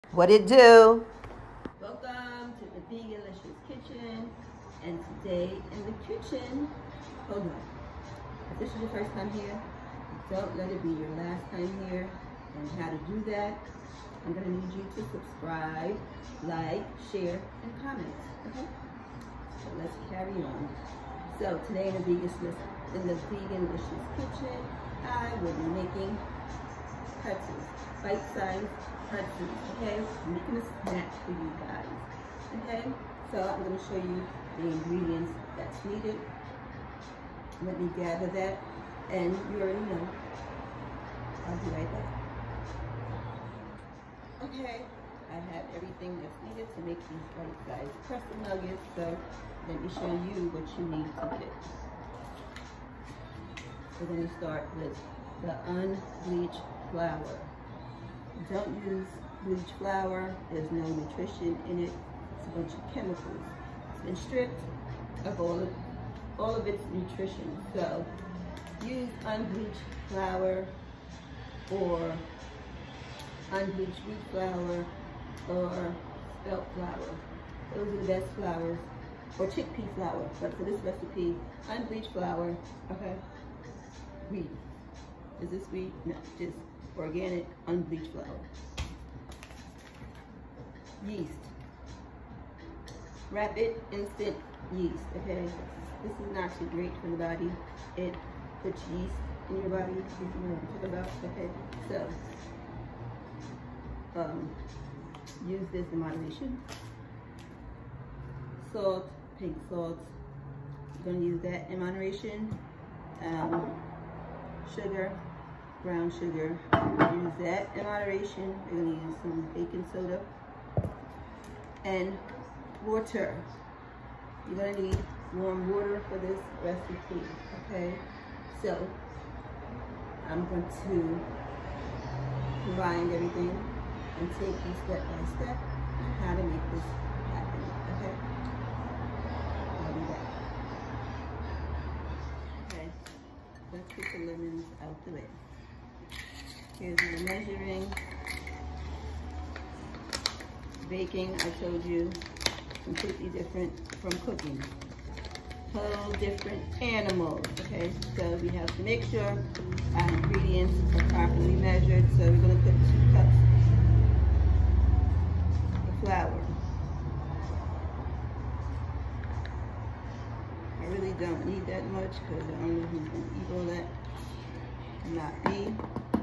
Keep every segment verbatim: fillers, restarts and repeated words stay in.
What it do? Welcome to the Veganlicious kitchen. And today in the kitchen, hold on. If this is your first time here, don't let it be your last time here. And how to do that, I'm gonna need you to subscribe, like, share, and comment, okay? So let's carry on. So today in the Veganlicious, in the Veganlicious kitchen, I will be making pretzels, bite-sized pretzels, okay? I'm making a snack for you guys, okay? So I'm gonna show you the ingredients that's needed. Let me gather that, and you already know. I'll be right back. Okay, I have everything that's needed to make these bite-sized pretzel nuggets, so let me show you what you need to do. We're gonna start with the unbleached flour. Don't use bleached flour. There's no nutrition in it. It's a bunch of chemicals. It's been stripped of all of, all of its nutrition. So use unbleached flour or unbleached wheat flour or spelt flour. Those are the best flours. Or chickpea flour. But for this recipe, unbleached flour, okay? Wheat. Is this wheat? No, just organic, unbleached flour. Yeast. Rapid instant yeast, okay? This is not too great for the body. It puts yeast in your body, if you know what I'm talking about, okay? So, um, use this in moderation. Salt, pink salt. You're gonna use that in moderation. Um, sugar. Brown sugar, use that in moderation. We're gonna use some baking soda and water. You're gonna need warm water for this recipe, okay? So I'm going to combine everything and take you step by step on how to make this happen, okay? I'll be back. Okay, let's get the lemons out the way. Here's my measuring. Baking, I told you, completely different from cooking. Total different animals, okay? So we have to make sure our ingredients are properly measured. So we're gonna put two cups of flour. I really don't need that much because I don't know who's gonna eat all that. Not me.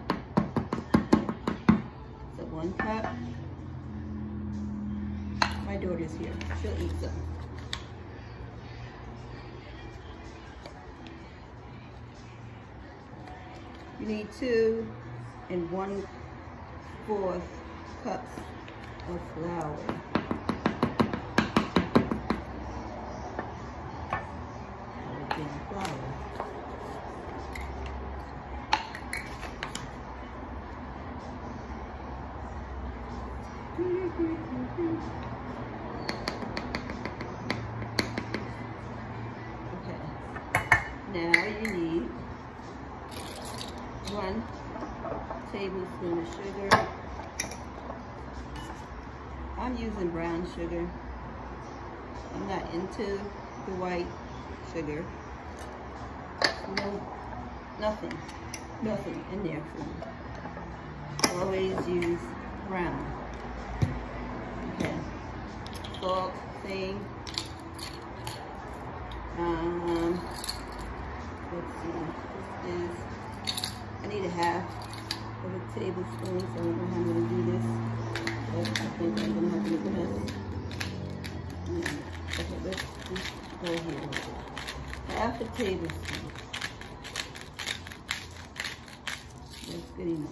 One cup. My daughter's here. She'll eat some. You need two and one fourth cups of flour. Flour. Okay, now you need one tablespoon of sugar. I'm using brown sugar. I'm not into the white sugar. No, nothing, nothing in there for me. Always use brown. Okay, salt, same. Um, let's see, this is, I need a half of a tablespoon, so I don't know how I'm going to do this, but I think I'm going to have to make a mess. Okay, let's just go here. Half a tablespoon. That's good enough.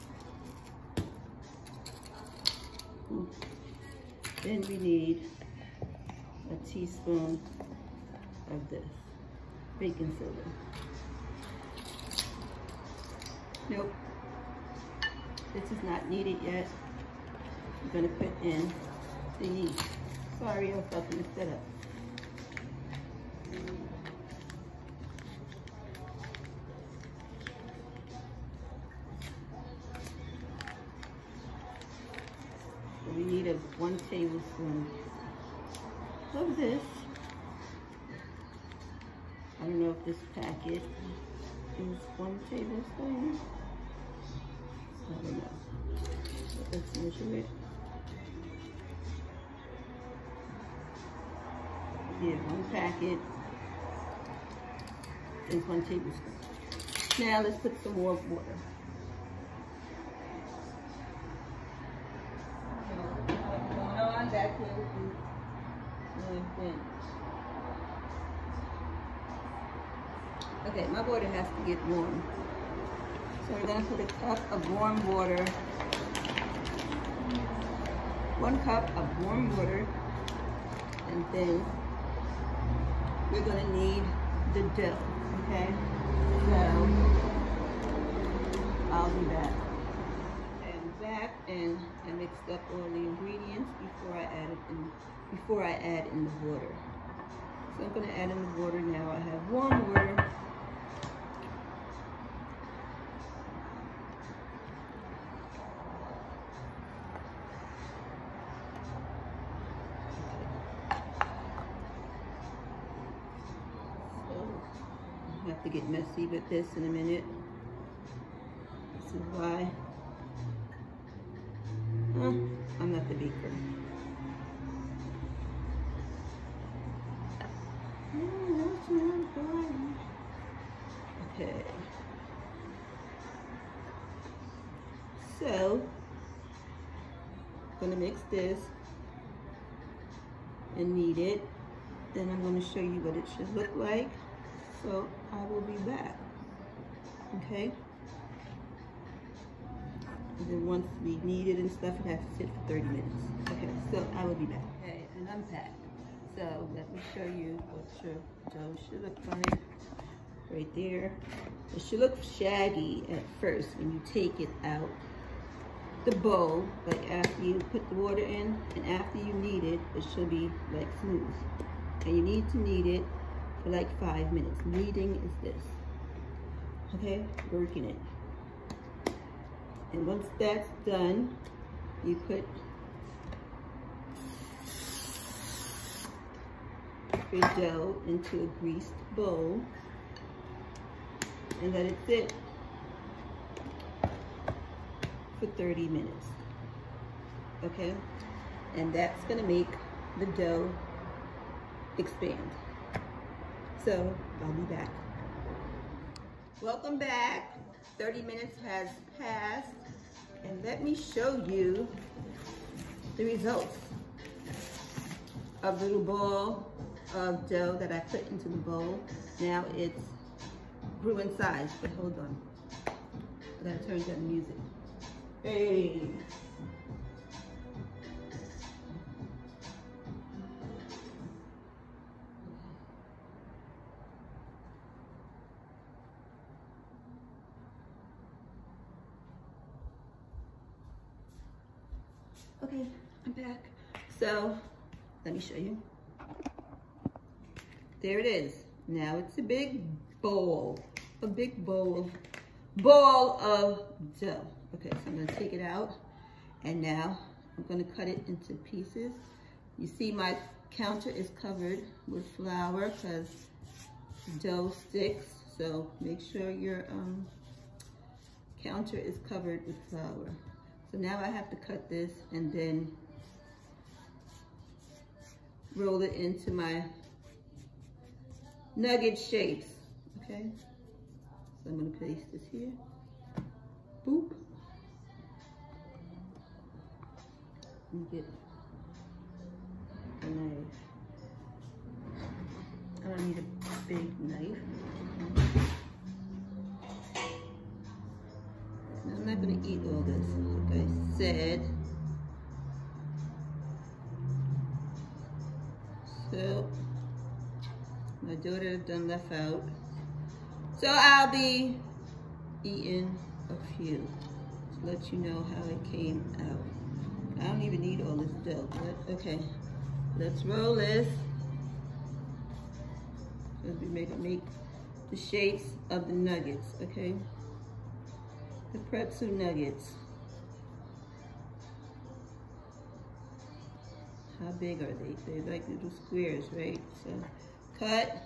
Then we need a teaspoon of this baking soda. Nope, this is not needed yet. I'm gonna put in the yeast. Sorry, I thought you set up. So we need a one tablespoon of this. I don't know if this packet is one tablespoon. I don't know. But let's measure it. Yeah, one packet is one tablespoon. Now let's put some more water. What's going on back here with the thing? Okay, my water has to get warm. So we're gonna put a cup of warm water. One cup of warm water, and then we're gonna need the dough, okay? So, I'll be back. And back, and I mixed up all the ingredients before I added in, before I add in the water. So I'm gonna add in the water now. I have warm water. I have to get messy with this in a minute. This is why huh, I'm not the beaker. Okay. So I'm gonna mix this and knead it. Then I'm gonna show you what it should look like. So I will be back, okay? And then once we knead it and stuff, it has to sit for thirty minutes. Okay, so I will be back. Okay, and I'm packed. So let me show you what your dough should look like. Right there. It should look shaggy at first when you take it out the bowl, like after you put the water in, and after you knead it, it should be like smooth. And you need to knead it for like five minutes. Kneading is this, okay? Working it. And once that's done, you put your dough into a greased bowl and let it sit for thirty minutes, okay? And that's gonna make the dough expand. So I'll be back. Welcome back. thirty minutes has passed, and let me show you the results of the little ball of dough that I put into the bowl. Now it's grew in size, but hold on. I gotta turn down the music. Hey. Okay, I'm back. So, let me show you. There it is. Now it's a big bowl, a big bowl, bowl of dough. Okay, so I'm gonna take it out, and now I'm gonna cut it into pieces. You see my counter is covered with flour because dough sticks, so make sure your um, counter is covered with flour. So now I have to cut this and then roll it into my nugget shapes, okay? So I'm gonna place this here, boop. And get a knife. I don't need a big knife. I'm not gonna eat all this, like I said. So, my daughter done left out. So I'll be eating a few to let you know how it came out. I don't even need all this dough, but okay. Let's roll this. So we make, make the shapes of the nuggets, okay? The pretzel nuggets. how big are they? They're like little squares, right? So cut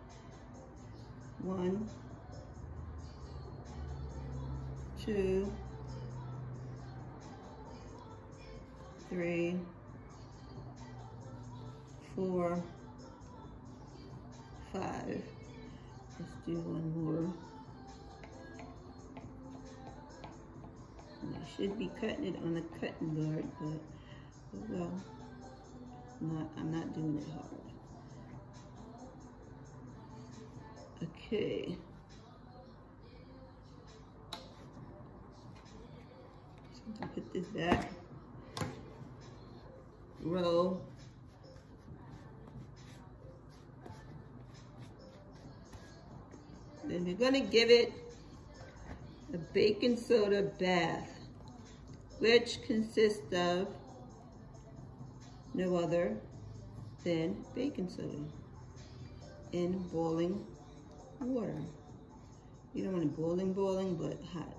one, two, three, four, five. Let's do one more. And I should be cutting it on the cutting board, but oh well, not, I'm not doing it hard. Okay. So I'll put this back. Roll. Then we're gonna give it a baking soda bath, which consists of no other than baking soda in boiling water. You don't want it boiling, boiling, but hot.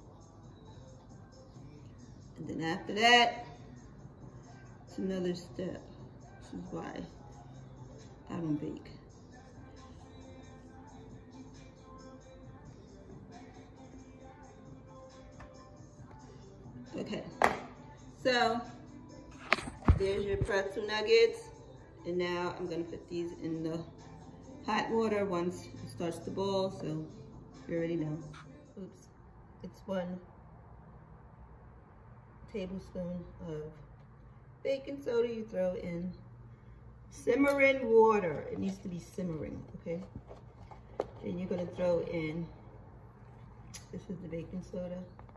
And then after that, it's another step. This is why I don't bake. Okay, so there's your pretzel nuggets, and now I'm gonna put these in the hot water once it starts to boil, so you already know. Oops, it's one tablespoon of baking soda you throw in simmering water. It needs to be simmering, okay? Then you're gonna throw in, this is the baking soda.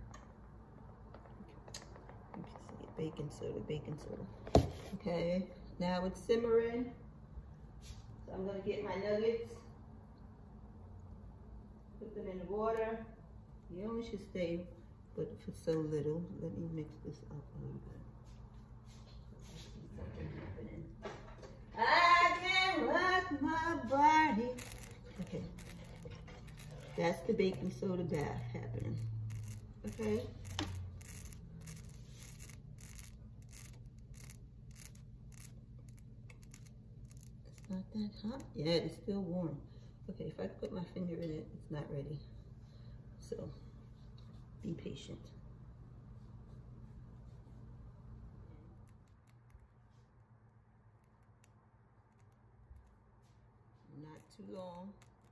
Baking soda, baking soda. Okay, now it's simmering. So I'm gonna get my nuggets, put them in the water. You only should stay, but for so little. Let me mix this up a little bit. I can rock my body. Okay, that's the baking soda bath happening. Okay. Not that hot? Yeah, it's still warm. Okay, if I put my finger in it, it's not ready. So, be patient. Not too long.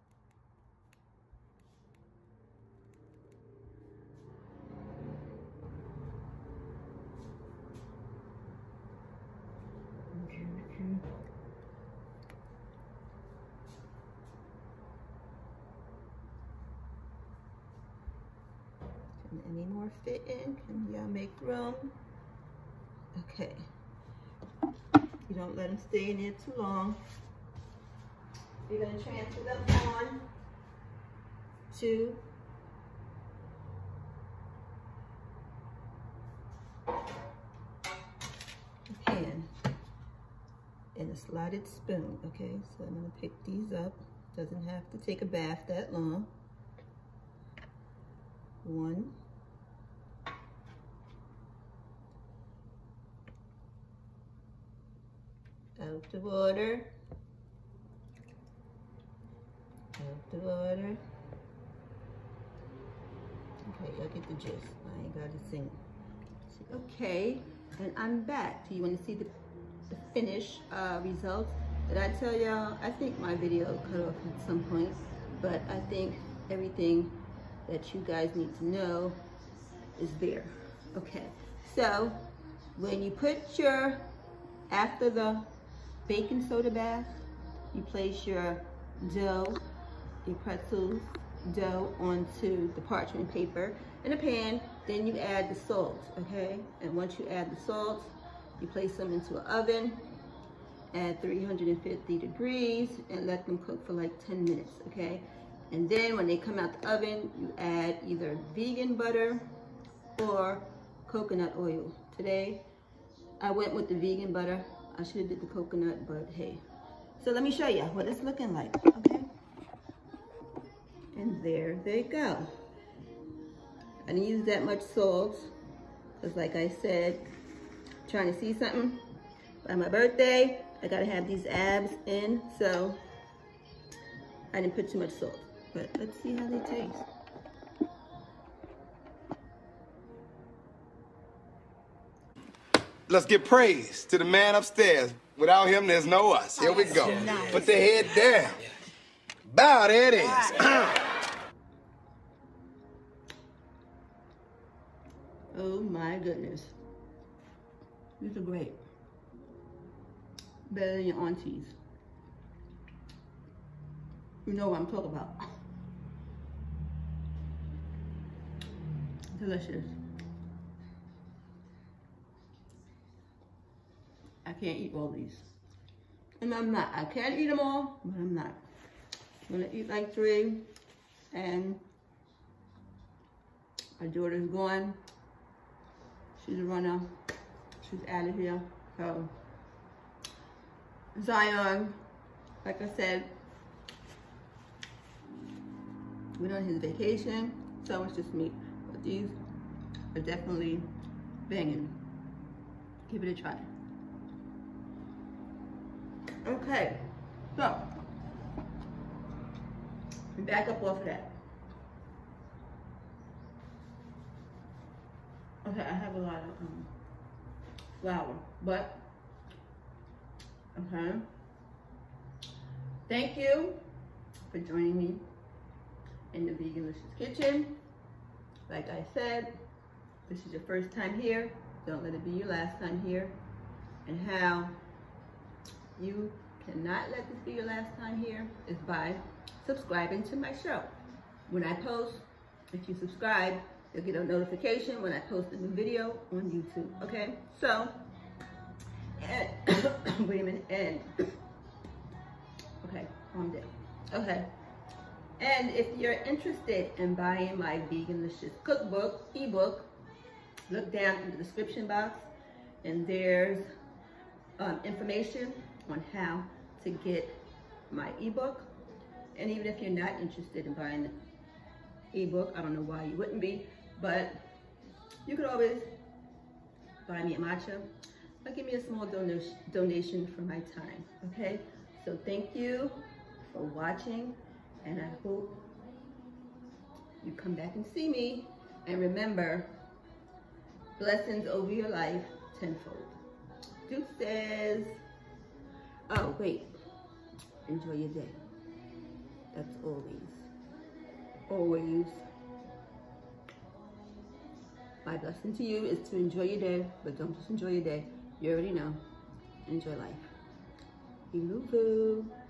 Any more fit in? Can y'all make room? Okay. You don't let them stay in there too long. You're going to transfer them on to a pan and a slotted spoon. Okay, so I'm going to pick these up. Doesn't have to take a bath that long. One. Out the water. Out the water. Okay, y'all get the gist. I ain't gotta sing. Okay, and I'm back. Do you want to see the, the finished uh, result? Did I tell y'all? I think my video cut off at some point, but I think everything that you guys need to know is there. Okay, so when you put your, after the baking soda bath, you place your dough, your pretzel dough onto the parchment paper in a pan, then you add the salt, okay? And once you add the salt, you place them into an oven at three hundred fifty degrees and let them cook for like ten minutes, okay? And then when they come out the oven, you add either vegan butter or coconut oil. Today, I went with the vegan butter. I should have did the coconut, but hey. So let me show you what it's looking like, okay? And there they go. I didn't use that much salt, because like I said, trying to see something, by my birthday. I gotta have these abs in, so I didn't put too much salt. But let's see how they taste. Let's give praise to the man upstairs. Without him, there's no us. Here we go. Nice. Put the head down. Bow, there it is. Oh my goodness. These are great. Better than your aunties. You know what I'm talking about. Delicious. I can't eat all these. And I'm not. I can't eat them all, but I'm not. I'm gonna eat like three. And my daughter's gone. She's a runner. She's out of here. So Zion, like I said, went on his vacation, so it's just me. But these are definitely banging. Give it a try. Okay, so back up off of that. Okay, I have a lot of um, flour, but okay. Thank you for joining me in the Veganlicious kitchen. Like I said, this is your first time here. Don't let it be your last time here. And how you cannot let this be your last time here is by subscribing to my show. When I post, if you subscribe, you'll get a notification when I post a new video on YouTube, okay? So, and, wait a minute, and, okay, calm down. Okay, and if you're interested in buying my Veganlicious cookbook, ebook, look down in the description box, and there's um, information on how to get my ebook. And even if you're not interested in buying the ebook, I don't know why you wouldn't be, but you could always buy me a matcha or give me a small donation donation for my time, okay? So thank you for watching, and I hope you come back and see me. And remember, blessings over your life tenfold. Deuces. Oh, wait. Enjoy your day. That's always, always. My blessing to you is to enjoy your day, but don't just enjoy your day. You already know. Enjoy life. Boo-boo.